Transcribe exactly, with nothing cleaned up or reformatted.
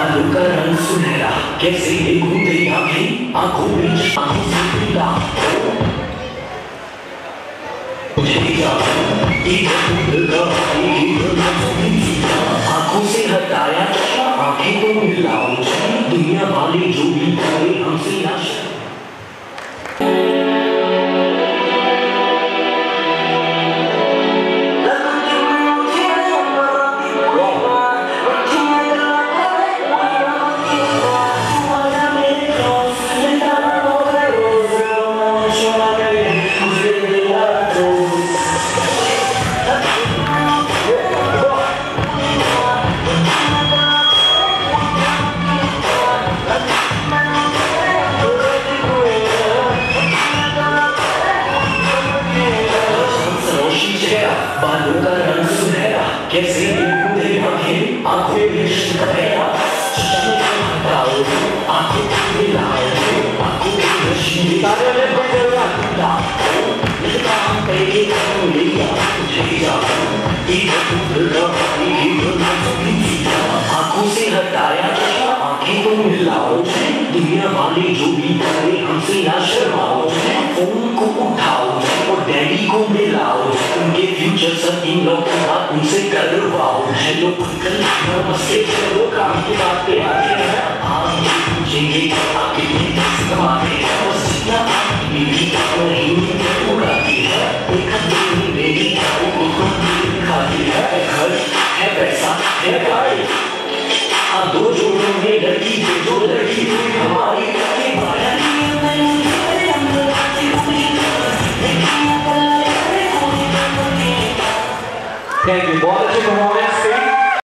बालों का रंग सुनहरा, कैसे देखूं तेरी आंखें, आंखों में आंखों से पीला मुझे आंखों से हटाया, आंखें तो मिलाओ, दुनिया वाले जो भी करे हमसे आशा। बालों का रंग सुनहरा, कैसे देखूं तेरी आंखें, आंखों में इश्क भरा, चश्मे को हटाओ, आंखों को मिलाओ, आंखों की रोशनी तारे में बदला लिखता हम तेरे को लिया तुझे जाओ, एक दूसरा एक आंखों से हटाया, आंखें को मिलाओ, दुनिया वाले जो भी करे हमसे ना शर्माओ, फोन को उठाओ और डैडी को मिलाओ, उनके फ्यूचर सब इन लोग के साथ उनसे करवाओ। हेलो अंकल नमस्ते, चलो काम की बातें आते हैं, आप ये पूछेंगे आप कितने पैसे कमाते हैं, बस जितना आपकी बीवी नहीं उड़ाती है, एक दिन मेरी उनको खाती है, घर है पैसा है गाड़ी, आप दो जोड़ों में लड़की दो लड़की हमारी Thank you. बहुत अच्छे